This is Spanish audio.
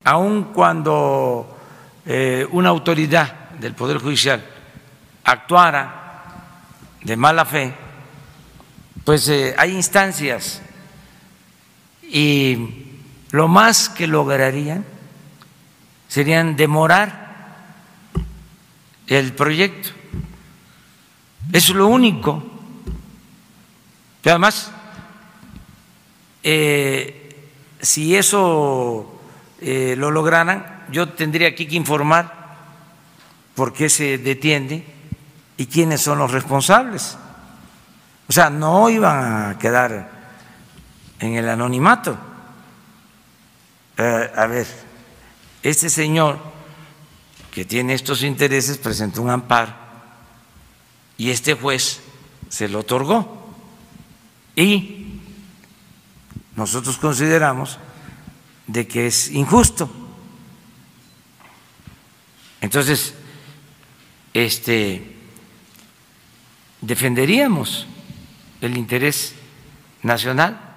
Aun cuando una autoridad del Poder Judicial actuara de mala fe, pues hay instancias y lo más que lograrían serían demorar el proyecto. Es lo único. Y además, si eso lo lograran, yo tendría aquí que informar por qué se detiene y quiénes son los responsables. O sea, no iban a quedar en el anonimato. A ver, este señor que tiene estos intereses presentó un amparo y este juez se lo otorgó. Y nosotros consideramos de que es injusto. Entonces, defenderíamos el interés nacional.